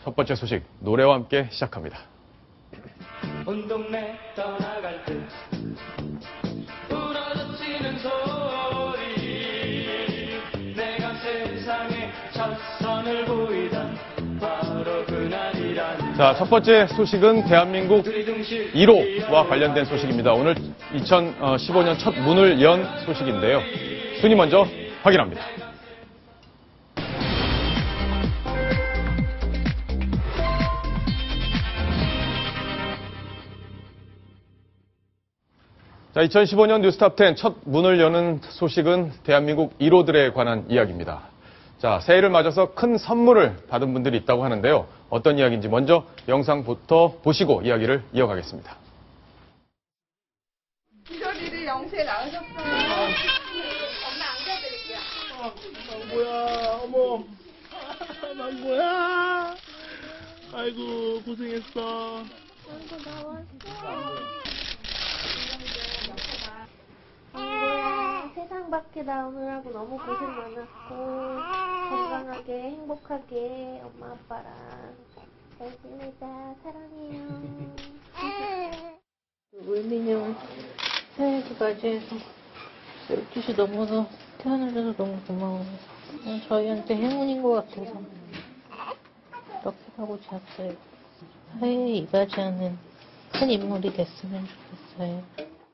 첫 번째 소식, 노래와 함께 시작합니다. 온 동네 떠나갈 듯 부러지는 소리 내가 세상에 첫선을 보이던 바로 그날이란. 자, 첫 번째 소식은 대한민국 1호와 관련된 소식입니다. 오늘 2015년 첫 문을 연 소식인데요. 순위 먼저 확인합니다. 자, 2015년 뉴스탑10 첫 문을 여는 소식은 대한민국 1호들에 관한 이야기입니다. 자, 새해를 맞아서 큰 선물을 받은 분들이 있다고 하는데요. 어떤 이야기인지 먼저 영상부터 보시고 이야기를 이어가겠습니다. 기저귀를 영세 나으셨어요. 엄마 안겨드릴게요. 뭐야, 어머. 난 뭐야. 아이고, 고생했어. 아이고, 나왔어. 아이고야, 세상 밖에 나오느라고 너무 고생 많았고, 건강하게, 행복하게, 엄마, 아빠랑 잘 지내자. 사랑해요. 물민이 형 새해까지 해서 12시 넘어서 태어나줘서 너무 고마워. 저희한테 행운인 것 같아서 이렇게 하고 잤어요. 새해에 이바지하는 큰 인물이 됐으면 좋겠어요.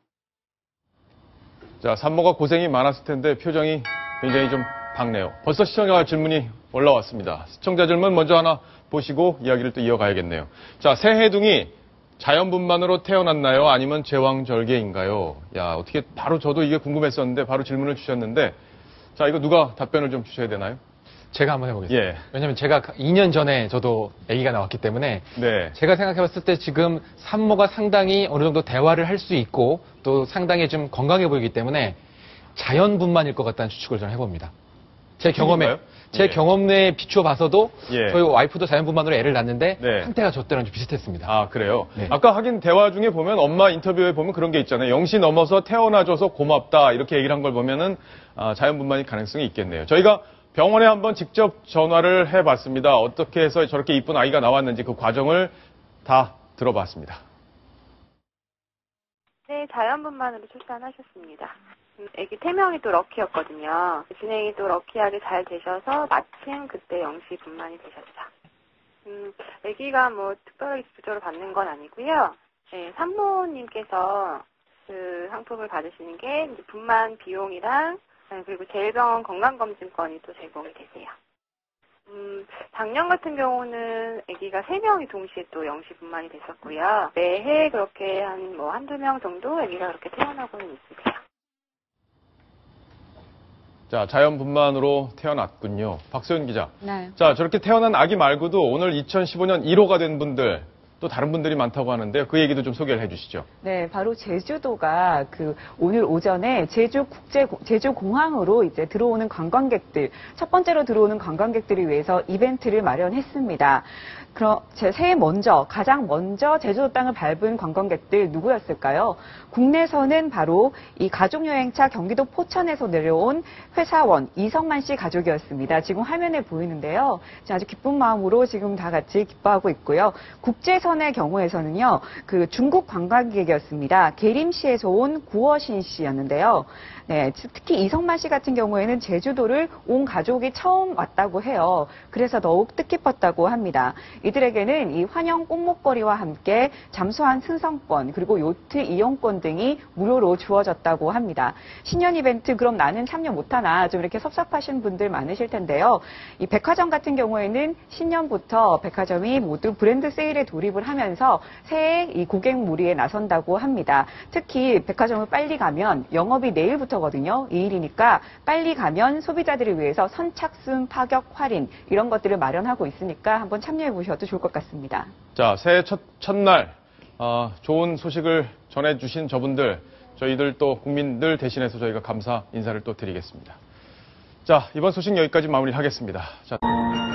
자, 산모가 고생이 많았을 텐데 표정이 굉장히 좀 밝네요. 벌써 시청자 질문이 올라왔습니다. 시청자 질문 먼저 하나 보시고 이야기를 또 이어가야겠네요. 자, 새해둥이 자연분만으로 태어났나요? 아니면 제왕절개인가요? 야, 어떻게 바로 저도 이게 궁금했었는데 바로 질문을 주셨는데, 자, 이거 누가 답변을 좀 주셔야 되나요? 제가 한번 해보겠습니다. 예. 왜냐면 제가 2년 전에 저도 아기가 나왔기 때문에 네. 제가 생각해봤을 때 지금 산모가 상당히 어느 정도 대화를 할 수 있고 또 상당히 좀 건강해 보이기 때문에 자연분만일 것 같다는 추측을 저는 해봅니다. 제 경험에 예. 경험에 비추어 봐서도 예. 저희 와이프도 자연분만으로 애를 낳는데 네. 상태가 저 때랑 좀 비슷했습니다. 아, 그래요? 네. 아까 하긴 대화 중에 보면 엄마 인터뷰에 보면 그런 게 있잖아요. 0시 넘어서 태어나줘서 고맙다 이렇게 얘기를 한 걸 보면은 자연분만일 가능성이 있겠네요. 저희가 병원에 한번 직접 전화를 해봤습니다. 어떻게 해서 저렇게 이쁜 아이가 나왔는지 그 과정을 다 들어봤습니다. 네, 자연분만으로 출산하셨습니다. 아기 태명이 또 럭키였거든요. 진행이 또 럭키하게 잘 되셔서 마침 그때 영시 분만이 되셨죠. 아기가 뭐 특별하게 부조를 받는 건 아니고요. 네, 산모님께서 그 상품을 받으시는 게 이제 분만 비용이랑 그리고 제일병원 건강검진권이 또 제공이 되세요. 작년 같은 경우는 아기가 3명이 동시에 또 영시 분만이 됐었고요. 매해 그렇게 한두 명 정도 아기가 그렇게 태어나고는 있으세요. 자, 자연분만으로 태어났군요. 박소연 기자. 네. 자, 저렇게 태어난 아기 말고도 오늘 2015년 1호가 된 분들, 또 다른 분들이 많다고 하는데요. 그 얘기도 좀 소개를 해주시죠. 네, 바로 제주도가 오늘 오전에 제주공항으로 이제 들어오는 관광객들, 첫 번째로 들어오는 관광객들을 위해서 이벤트를 마련했습니다. 그럼 가장 먼저 제주도 땅을 밟은 관광객들 누구였을까요? 국내에서는 바로 이 가족여행차 경기도 포천에서 내려온 회사원 이성만 씨 가족이었습니다. 지금 화면에 보이는데요. 아주 기쁜 마음으로 지금 다 같이 기뻐하고 있고요. 국제선의 경우에서는요, 중국 관광객이었습니다. 계림시에서 온 구어신 씨였는데요. 네, 특히 이성만 씨 같은 경우에는 제주도를 온 가족이 처음 왔다고 해요. 그래서 더욱 뜻깊었다고 합니다. 이들에게는 이 환영 꽃목걸이와 함께 잠수한 승선권 그리고 요트 이용권 등이 무료로 주어졌다고 합니다. 신년 이벤트 그럼 나는 참여 못하나 좀 이렇게 섭섭하신 분들 많으실 텐데요. 이 백화점 같은 경우에는 신년부터 백화점이 모두 브랜드 세일에 돌입을 하면서 새해 이 고객 무리에 나선다고 합니다. 특히 백화점을 빨리 가면 영업이 내일부터거든요. 2일이니까 빨리 가면 소비자들을 위해서 선착순 파격 할인 이런 것들을 마련하고 있으니까 한번 참여해 보셔도 좋을 것 같습니다. 자, 새해 첫날 좋은 소식을 전해주신 저분들, 저희들 또 국민들 대신해서 저희가 감사 인사를 또 드리겠습니다. 자, 이번 소식 여기까지 마무리하겠습니다. 자.